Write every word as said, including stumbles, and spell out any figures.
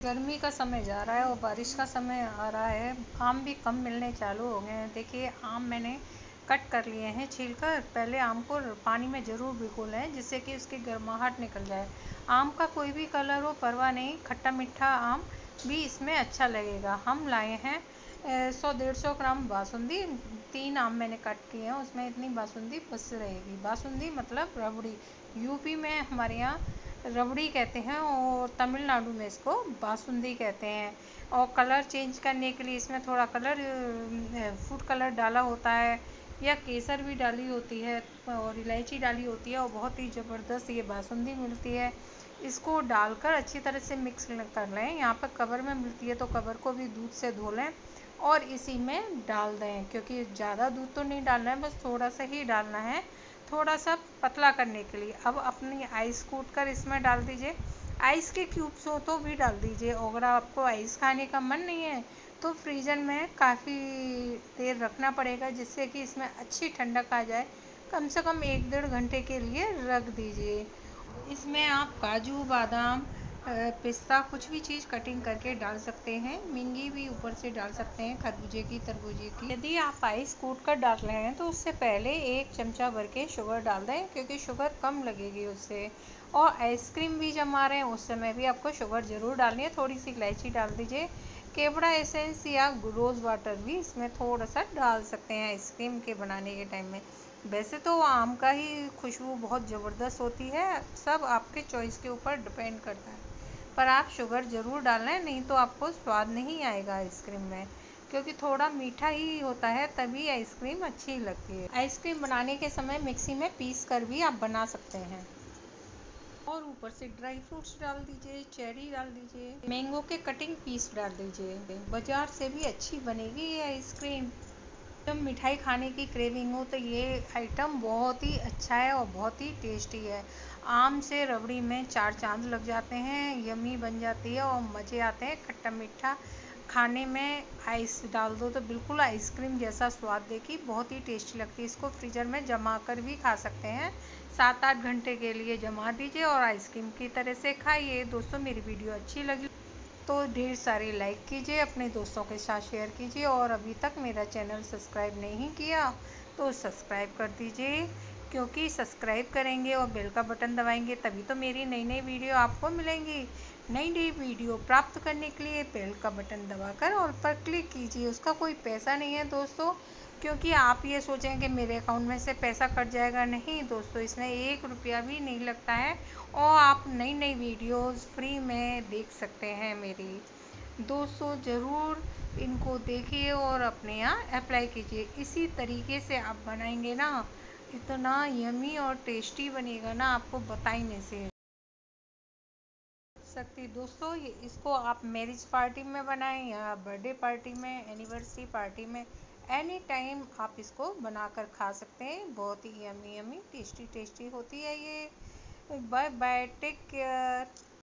गर्मी का समय जा रहा है और बारिश का समय आ रहा है। आम भी कम मिलने चालू हो गए हैं। देखिए आम मैंने कट कर लिए हैं छील कर। पहले आम को पानी में ज़रूर भिगो लें जिससे कि उसकी गर्माहट निकल जाए। आम का कोई भी कलर हो परवाह नहीं, खट्टा मीठा आम भी इसमें अच्छा लगेगा। हम लाए हैं सौ डेढ़ सौ ग्राम बासुंदी। तीन आम मैंने कट किए हैं, उसमें इतनी बासुंदी बस रहेगी। बासुंदी मतलब रबड़ी। यूपी में हमारे यहाँ रबड़ी कहते हैं और तमिलनाडु में इसको बासुंदी कहते हैं। और कलर चेंज करने के लिए इसमें थोड़ा कलर फूड कलर डाला होता है या केसर भी डाली होती है और इलायची डाली होती है और बहुत ही ज़बरदस्त ये बासुंदी मिलती है। इसको डालकर अच्छी तरह से मिक्स कर लें। यहाँ पर कवर में मिलती है तो कवर को भी दूध से धो लें और इसी में डाल दें, क्योंकि ज़्यादा दूध तो नहीं डालना है, बस थोड़ा सा ही डालना है, थोड़ा सा पतला करने के लिए। अब अपनी आइस कूट कर इसमें डाल दीजिए। आइस के क्यूब्स हो तो भी डाल दीजिए। अगर आपको आइस खाने का मन नहीं है तो फ्रीज़र में काफ़ी देर रखना पड़ेगा जिससे कि इसमें अच्छी ठंडक आ जाए। कम से कम एक डेढ़ घंटे के लिए रख दीजिए। इसमें आप काजू बादाम पिस्ता कुछ भी चीज़ कटिंग करके डाल सकते हैं। मिंगी भी ऊपर से डाल सकते हैं, खरबूजे की तरबूजे की। यदि आप आइस कूट कर डाल रहे हैं तो उससे पहले एक चमचा भर के शुगर डाल दें, क्योंकि शुगर कम लगेगी उससे। और आइसक्रीम भी जमा रहे हैं उस समय भी आपको शुगर ज़रूर डालनी है। थोड़ी सी इलायची डाल दीजिए। केवड़ा एसेंस या रोज़ वाटर भी इसमें थोड़ा सा डाल सकते हैं आइसक्रीम के बनाने के टाइम में। वैसे तो आम का ही खुशबू बहुत ज़बरदस्त होती है, सब आपके चॉइस के ऊपर डिपेंड करता है। पर आप शुगर ज़रूर डालें, नहीं तो आपको स्वाद नहीं आएगा आइसक्रीम में, क्योंकि थोड़ा मीठा ही होता है तभी आइसक्रीम अच्छी लगती है। आइसक्रीम बनाने के समय मिक्सी में पीस कर भी आप बना सकते हैं। और ऊपर से ड्राई फ्रूट्स डाल दीजिए, चेरी डाल दीजिए, मैंगो के कटिंग पीस डाल दीजिए। बाजार से भी अच्छी बनेगी ये आइसक्रीम। जब मिठाई खाने की क्रेविंग हो तो ये आइटम बहुत ही अच्छा है और बहुत ही टेस्टी है। आम से रबड़ी में चार चांद लग जाते हैं, यमी बन जाती है और मज़े आते हैं। खट्टा मीठा खाने में आइस डाल दो तो बिल्कुल आइसक्रीम जैसा स्वाद देगी, बहुत ही टेस्टी लगती है। इसको फ्रीज़र में जमा कर भी खा सकते हैं। सात आठ घंटे के लिए जमा दीजिए और आइसक्रीम की तरह से खाइए। दोस्तों मेरी वीडियो अच्छी लगी तो ढेर सारे लाइक कीजिए, अपने दोस्तों के साथ शेयर कीजिए और अभी तक मेरा चैनल सब्सक्राइब नहीं किया तो सब्सक्राइब कर दीजिए, क्योंकि सब्सक्राइब करेंगे और बेल का बटन दबाएंगे तभी तो मेरी नई नई वीडियो आपको मिलेंगी। नई नई वीडियो प्राप्त करने के लिए बेल का बटन दबाकर ऑल पर क्लिक कीजिए। उसका कोई पैसा नहीं है दोस्तों, क्योंकि आप ये सोचें कि मेरे अकाउंट में से पैसा कट जाएगा। नहीं दोस्तों, इसमें एक रुपया भी नहीं लगता है और आप नई नई वीडियोस फ्री में देख सकते हैं मेरी। दोस्तों ज़रूर इनको देखिए और अपने यहाँ अप्लाई कीजिए। इसी तरीके से आप बनाएंगे ना, इतना यमी और टेस्टी बनेगा ना, आपको बता ही नहीं से सकती। दोस्तों ये इसको आप मैरिज पार्टी में बनाएं या बर्थडे पार्टी में, एनिवर्सरी पार्टी में, एनी टाइम आप इसको बनाकर खा सकते हैं। बहुत ही यमी यमी टेस्टी टेस्टी होती है ये। Bye bye, take care.